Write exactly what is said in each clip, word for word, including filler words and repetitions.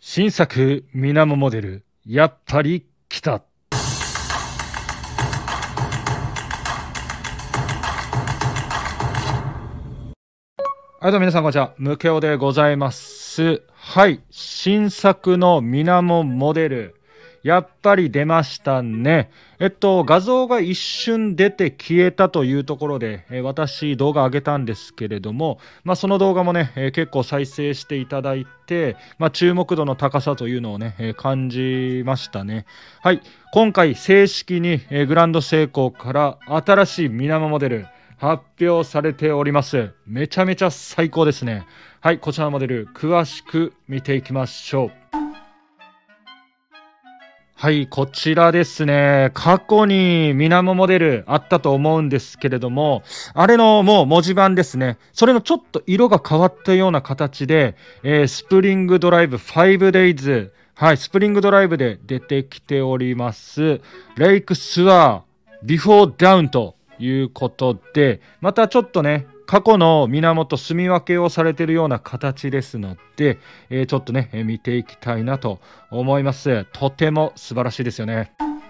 新作ミナモモデル、やっぱり来た。はい、どうも皆さんこんにちは。ムケオでございます。はい、新作のミナモモデル、やっぱり出ましたね。えっと、画像が一瞬出て消えたというところで、えー私動画上げたんですけれども、まあ、その動画もね、えー結構再生していただいて、まあ、注目度の高さというのをね、えー感じましたね。はい、今回正式に、えーグランドセイコーから新しいミナモモデル、発表されております。めちゃめちゃ最高ですね。はい、こちらのモデル詳しく見ていきましょう。はい、こちらですね。過去にミナモモデルあったと思うんですけれども、あれのもう文字盤ですね。それのちょっと色が変わったような形で、えースプリングドライブ ファイブデイズ。はい、スプリングドライブで出てきております。レイクスワー、ビフォーダウンということで、またちょっとね、過去の源住み分けをされているような形ですので、えーちょっとね、えー見ていきたいなと思います。とても素晴らしいですよね。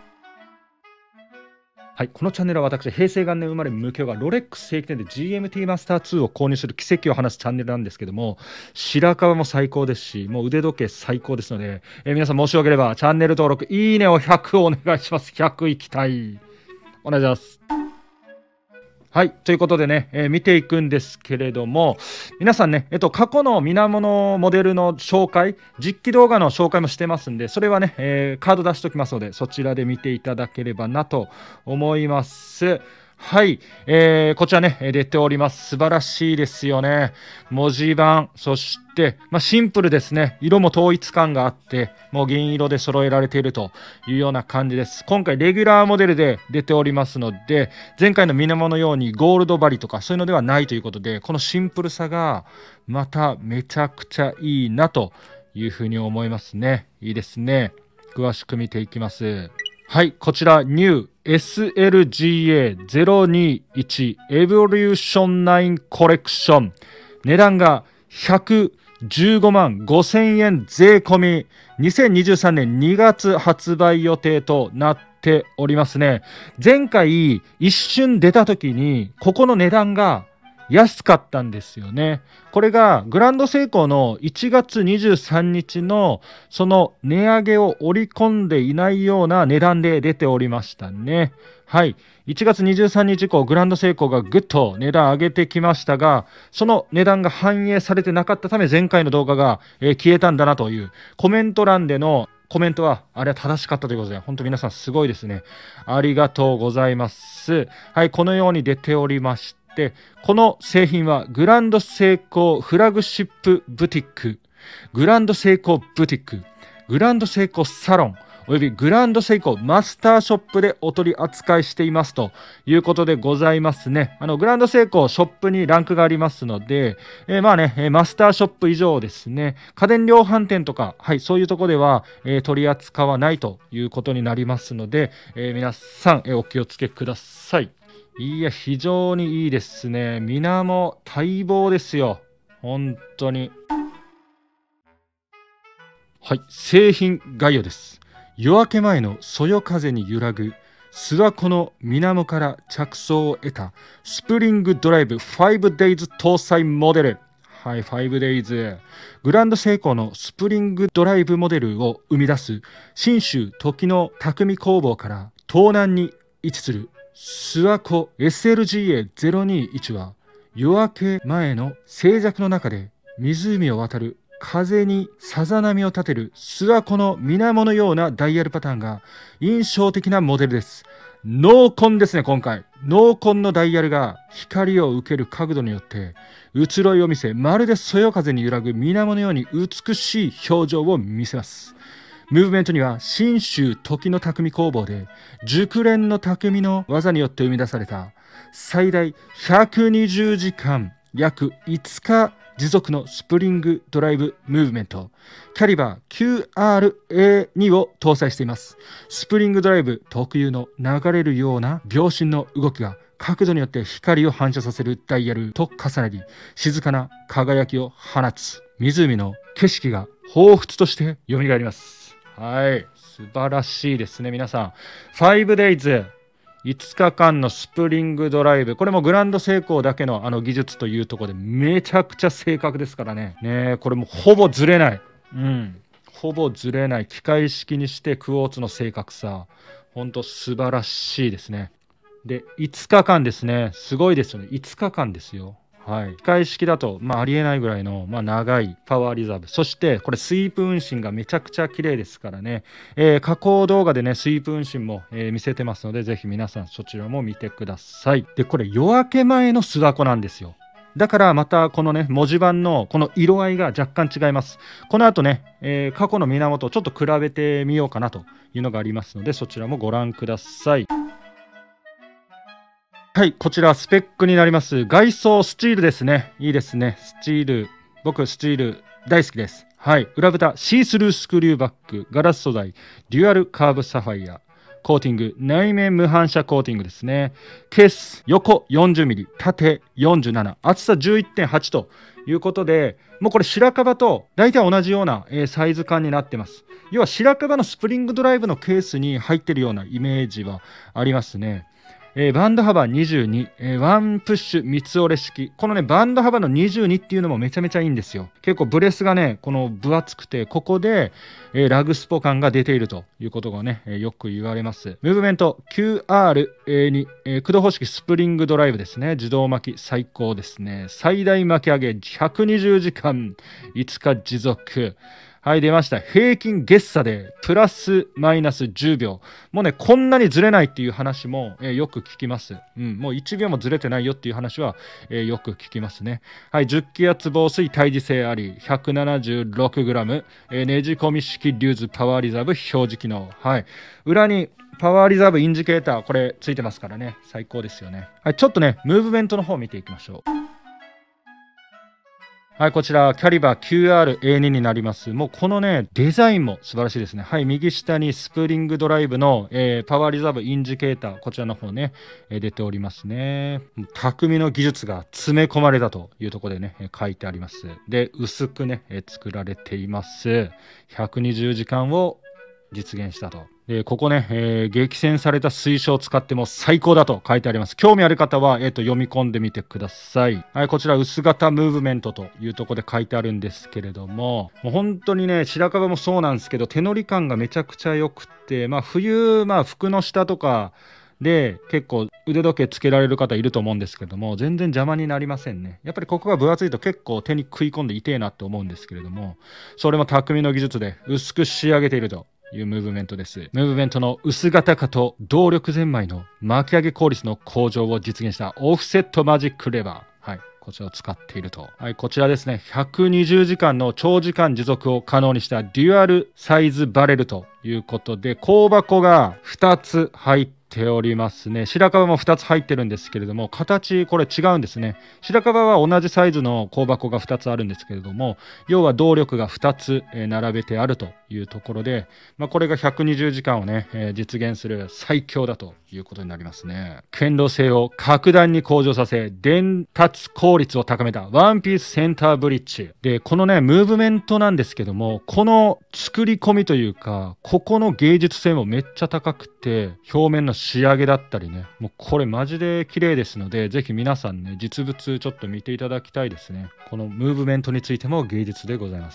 はい、このチャンネルは私、平成元年生まれ無形がロレックス正規店で ジーエムティー マスターツーを購入する奇跡を話すチャンネルなんですけども、白樺も最高ですし、もう腕時計最高ですので、えー皆さんもしよければチャンネル登録、いいねをひゃくお願いします。ひゃくいきたい。お願いします。はい。ということでね、えー見ていくんですけれども、皆さんね、えっと、過去の源モデルの紹介、実機動画の紹介もしてますんで、それはね、えーカード出しておきますので、そちらで見ていただければなと思います。はい。えーこちらね、えー出ております。素晴らしいですよね。文字盤、そして、まあ、シンプルですね。色も統一感があって、もう銀色で揃えられているというような感じです。今回、レギュラーモデルで出ておりますので、前回の水面のようにゴールドバリとかそういうのではないということで、このシンプルさがまためちゃくちゃいいなというふうに思いますね。いいですね。詳しく見ていきます。はい、こちら ニュー エスエルジーエーゼロにじゅういち Evolution ナインコレクション。値段がひゃくじゅうごまんごせんえん税込み、にせんにじゅうさんねんにがつ発売予定となっておりますね。前回一瞬出た時にここの値段が安かったんですよね。これがグランドセイコーのいちがつにじゅうさんにちのその値上げを織り込んでいないような値段で出ておりましたね。はい。いちがつにじゅうさんにち以降、グランドセイコーがぐっと値段上げてきましたが、その値段が反映されてなかったため、前回の動画が、えー消えたんだなというコメント欄でのコメントは、あれは正しかったということで、本当皆さんすごいですね。ありがとうございます。はい、このように出ておりまして、この製品はグランドセイコーフラグシップブティック、グランドセイコーブティック、グランドセイコーサロン、およびグランドセイコーマスターショップでお取り扱いしていますということでございますね。あの、グランドセイコーショップにランクがありますので、えーまあね、えーマスターショップ以上ですね、家電量販店とか、はい、そういうところでは、えー取り扱わないということになりますので、えー皆さん、えーお気をつけください。いや、非常にいいですね。水面待望ですよ。本当に。はい、製品概要です。夜明け前のそよ風に揺らぐ諏訪湖の水面から着想を得たスプリングドライブ ファイブデイズ 搭載モデル。はい、ファイブデイズ。グランドセイコーのスプリングドライブモデルを生み出す信州時の匠工房から東南に位置する諏訪湖 エスエルジーエーゼロにじゅういち は夜明け前の静寂の中で湖を渡る風にさざ波を立てる諏訪湖の水面のようなダイヤルパターンが印象的なモデルです。濃紺ですね、今回。濃紺のダイヤルが光を受ける角度によって移ろいを見せ、まるでそよ風に揺らぐ水面のように美しい表情を見せます。ムーブメントには信州時の匠工房で熟練の匠の技によって生み出された最大ひゃくにじゅうじかん約いつか持続のスプリングドライブムーブメントキャリバー キューアールエーツー を搭載しています。スプリングドライブ特有の流れるような秒針の動きが角度によって光を反射させるダイヤルと重なり、静かな輝きを放つ湖の景色が彷彿として蘇ります。はい。素晴らしいですね、皆さん。ファイブデイズ、いつかかんのスプリングドライブ。これもグランド成功だけのあの技術というところでめちゃくちゃ正確ですからね。ねえ、これもほぼずれない。うん。ほぼずれない。機械式にしてクォーツの正確さ。ほんと素晴らしいですね。で、いつかかんですね。すごいですよね。いつかかんですよ。はい。機械式だと、まあ、ありえないぐらいの、まあ、長いパワーリザーブ。そして、これ、スイープ運針がめちゃくちゃ綺麗ですからね。えー加工動画でね、スイープ運針も、えー見せてますので、ぜひ皆さんそちらも見てください。で、これ、夜明け前の諏訪湖なんですよ。だからまたこのね、文字盤のこの色合いが若干違います。この後ね、えー過去の源をちょっと比べてみようかなというのがありますので、そちらもご覧ください。はい、こちらスペックになります。外装スチールですね。いいですね。スチール。僕、スチール大好きです。はい。裏蓋、シースルースクリューバック、ガラス素材、デュアルカーブサファイア、コーティング、内面無反射コーティングですね。ケース、横 よんじゅうミリ、縦よんじゅうなな、厚さ じゅういってんはち ということで、もうこれ白樺と大体同じような、えーサイズ感になってます。要は白樺のスプリングドライブのケースに入ってるようなイメージはありますね。えーバンド幅にじゅうに、えーワンプッシュ三つ折れ式。このね、バンド幅のにじゅうにっていうのもめちゃめちゃいいんですよ。結構ブレスがね、この分厚くて、ここで、えーラグスポ感が出ているということがね、えーよく言われます。ムーブメント キューアールに、えー駆動方式スプリングドライブですね。自動巻き最高ですね。最大巻き上げひゃくにじゅうじかん、いつか持続。はい、出ました。平均月差でプラスマイナスじゅうびょう。もうね、こんなにずれないっていう話も、えーよく聞きます。うん、もういちびょうもずれてないよっていう話は、えーよく聞きますね。はい、じゅっ気圧防水耐磁性あり、ひゃくななじゅうろくグラム、えーねじ込み式リューズパワーリザーブ表示機能。はい、裏にパワーリザーブインジケーター、これついてますからね、最高ですよね。はい、ちょっとね、ムーブメントの方を見ていきましょう。はい、こちら、キャリバー キューアールエーツー になります。もうこのね、デザインも素晴らしいですね。はい、右下にスプリングドライブの、えーパワーリザーブインジケーター、こちらの方ね、えー出ておりますね。匠の技術が詰め込まれたというところでね、えー書いてあります。で、薄くね、えー作られています。ひゃくにじゅうじかんを実現したと。で、ここね、えー激戦された水晶を使っても最高だと書いてあります。興味ある方は、えーと、読み込んでみてください。はい、こちら、薄型ムーブメントというところで書いてあるんですけれども、もう本当にね、白樺もそうなんですけど、手乗り感がめちゃくちゃ良くて、まあ、冬、まあ、服の下とか、で、結構腕時計つけられる方いると思うんですけども、全然邪魔になりませんね。やっぱりここが分厚いと結構手に食い込んで痛えなと思うんですけれども、それも匠の技術で薄く仕上げているというムーブメントです。ムーブメントの薄型化と動力ゼンマイの巻き上げ効率の向上を実現したオフセットマジックレバー。はい。こちらを使っていると。はい、こちらですね。ひゃくにじゅうじかんの長時間持続を可能にしたデュアルサイズバレルということで、香箱がふたつ入っておりますね。白樺もふたつ入ってるんですけれども、形これ違うんですね。白樺は同じサイズの香箱がふたつあるんですけれども、要は動力がふたつ、えー並べてあるというところで、まあ、これがひゃくにじゅうじかんをね、えー実現する最強だということになりますね。堅牢性を格段に向上させ、伝達効率を高めたワンピースセンターブリッジ。で、このね、ムーブメントなんですけども、この作り込みというか、ここの芸術性もめっちゃ高くて、表面の仕上げだったりね、もうこれマジで綺麗ですので、ぜひ皆さんね、実物ちょっと見ていただきたいですね。このムーブメントについても芸術でございます。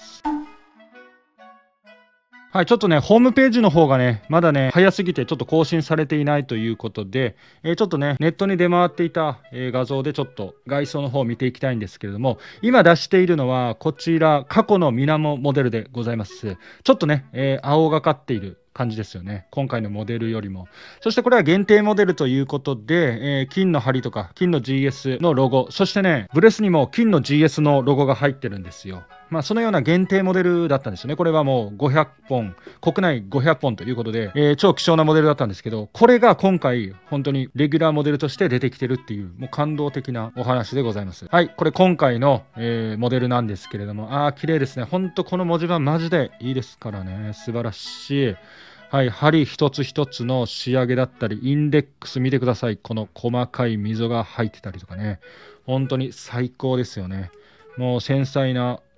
はい、ちょっとね、ホームページの方がね、まだね、早すぎてちょっと更新されていないということで、えーちょっとね、ネットに出回っていた、えー画像でちょっと外装の方を見ていきたいんですけれども、今出しているのは、こちら、過去の水面モデルでございます。ちょっとね、えー青がかっている感じですよね。今回のモデルよりも。そしてこれは限定モデルということで、えー金の針とか金の ジーエス のロゴ、そしてね、ブレスにも金の ジーエス のロゴが入ってるんですよ。まあそのような限定モデルだったんですよね。これはもうごひゃっぽん、国内ごひゃっぽんということで、えー超希少なモデルだったんですけど、これが今回本当にレギュラーモデルとして出てきてるっていう、もう感動的なお話でございます。はい、これ今回の、えーモデルなんですけれども、あー綺麗ですね。ほんとこの文字盤マジでいいですからね。素晴らしい。はい、針一つ一つの仕上げだったり、インデックス見てください。この細かい溝が入ってたりとかね。本当に最高ですよね。もう繊細な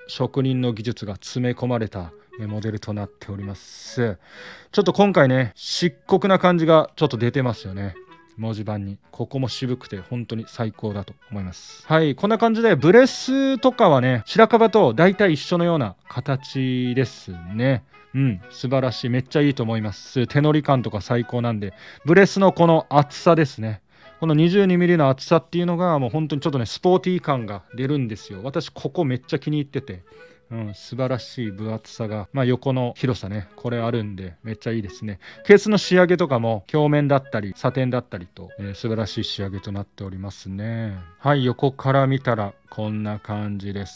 職人の技術が詰め込まれたモデルとなっております。ちょっと今回ね、漆黒な感じがちょっと出てますよね。文字盤に。ここも渋くて本当に最高だと思います。はい、こんな感じでブレスとかはね、白樺と大体一緒のような形ですね。うん、素晴らしい。めっちゃいいと思います。手乗り感とか最高なんで、ブレスのこの厚さですね。この にじゅうにミリ の厚さっていうのがもう本当にちょっとね、スポーティー感が出るんですよ。私ここめっちゃ気に入ってて。うん、素晴らしい分厚さが、まあ、横の広さね、これあるんでめっちゃいいですね。ケースの仕上げとかも鏡面だったりサテンだったりと、えー、素晴らしい仕上げとなっておりますね。はい、横から見たらこんな感じです。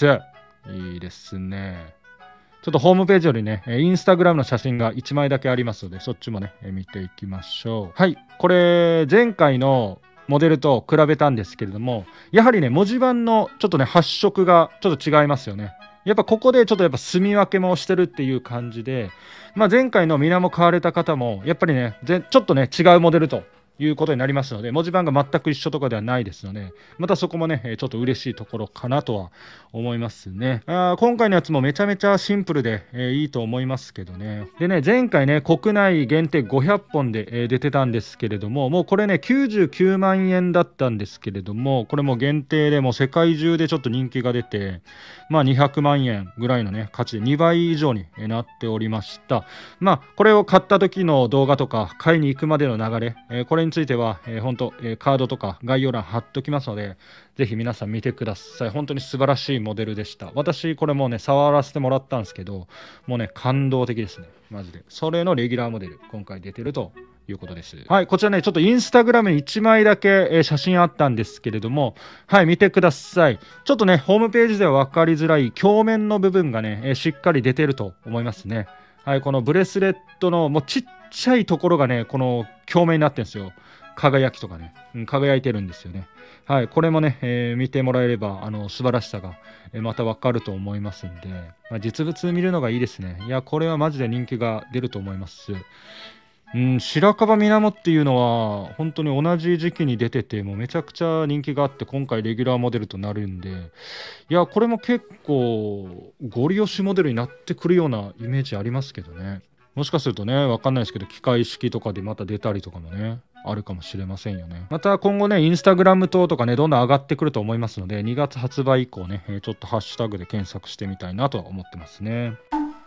いいですね。ちょっとホームページよりね、インスタグラムの写真がいちまいだけありますので、そっちもね、見ていきましょう。はい、これ前回のモデルと比べたんですけれども、やはりね、文字盤のちょっとね、発色がちょっと違いますよね。やっぱここでちょっとやっぱ住み分けもしてるっていう感じで、まあ、前回の水面買われた方もやっぱりねちょっとね違うモデルということになりますので、文字盤が全く一緒とかではないですので、またそこもねちょっと嬉しいところかなとは思いますね。あ今回のやつもめちゃめちゃシンプルで、えー、いいと思いますけどね。でね、前回ね国内限定ごひゃっぽんで、えー、出てたんですけれども、もうこれねきゅうじゅうきゅうまんえんだったんですけれども、これも限定でもう世界中でちょっと人気が出て、まあにひゃくまんえんぐらいのね価値でにばい以上になっておりました。まあこれを買った時の動画とか買いに行くまでの流れ、えー、これについては、えー、本当、えー、カードとか概要欄貼っときますので、ぜひ皆さん見てください。本当に素晴らしいモデルでした。私これもうね触らせてもらったんですけど、もうね感動的ですね、マジで。それのレギュラーモデル今回出てるということです。はい、こちらねちょっとインスタグラムにいちまいだけ、えー、写真あったんですけれども、はい見てください。ちょっとねホームページでは分かりづらい鏡面の部分がね、えー、しっかり出てると思いますね。はい、このブレスレットのもうちっちゃいところがねこの鏡面になってるんですよ。輝きとかね、うん、輝いてるんですよね。はい、これもね、えー、見てもらえればあの素晴らしさが、えー、また分かると思いますんで、まあ、実物見るのがいいですね。いやこれはマジで人気が出ると思います。うん、白樺水面っていうのは本当に同じ時期に出ててもうめちゃくちゃ人気があって、今回レギュラーモデルとなるんで、いやこれも結構ゴリ押しモデルになってくるようなイメージありますけどね。もしかするとね分かんないですけど機械式とかでまた出たりとかもねあるかもしれませんよね。また今後ねインスタグラム等とかねどんどん上がってくると思いますので、にがつ発売以降ねちょっとハッシュタグで検索してみたいなとは思ってますね。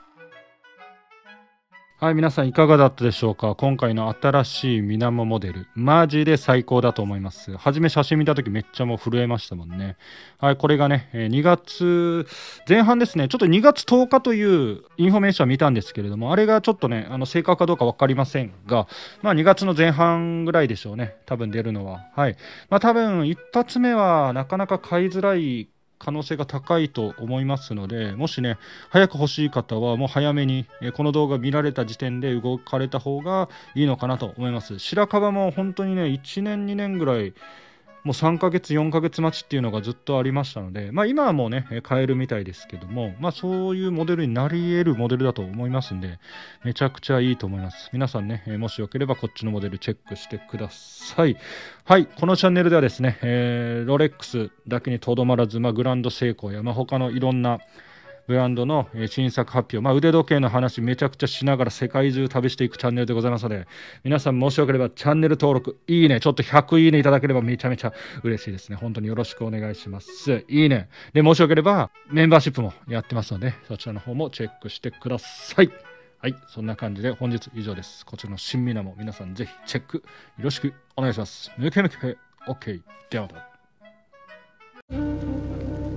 はい、皆さんいかがだったでしょうか。今回の新しい水面モデル、マジで最高だと思います。はじめ写真見た時めっちゃもう震えましたもんね。はい、これがね、にがつぜん半ですね。ちょっとにがつとおかというインフォメーションは見たんですけれども、あれがちょっとね、あの正確かどうか分かりませんが、まあにがつの前半ぐらいでしょうね。多分出るのは。はい。まあ多分一発目はなかなか買いづらい可能性が高いと思いますので、もしね早く欲しい方はもう早めにこの動画見られた時点で動かれた方がいいのかなと思います。白樺も本当にねいちねんにねんぐらいもうさんかげつよんかげつ待ちっていうのがずっとありましたので、まあ今はもうね買えるみたいですけども、まあそういうモデルになり得るモデルだと思いますんで、めちゃくちゃいいと思います。皆さんねもしよければこっちのモデルチェックしてください。はい、このチャンネルではですね、えー、ロレックスだけにとどまらず、まあ、グランドセイコーや、まあ、他のいろんなブランドの新作発表、まあ、腕時計の話めちゃくちゃしながら世界中旅していくチャンネルでございますので、皆さんもしよければチャンネル登録、いいね、ちょっとひゃくいいねいただければめちゃめちゃ嬉しいですね。本当によろしくお願いします。いいね。で、もしよければメンバーシップもやってますので、そちらの方もチェックしてください。はい、そんな感じで本日以上です。こちらの新水面皆さんぜひチェックよろしくお願いします。むけむけ OK。ではまた。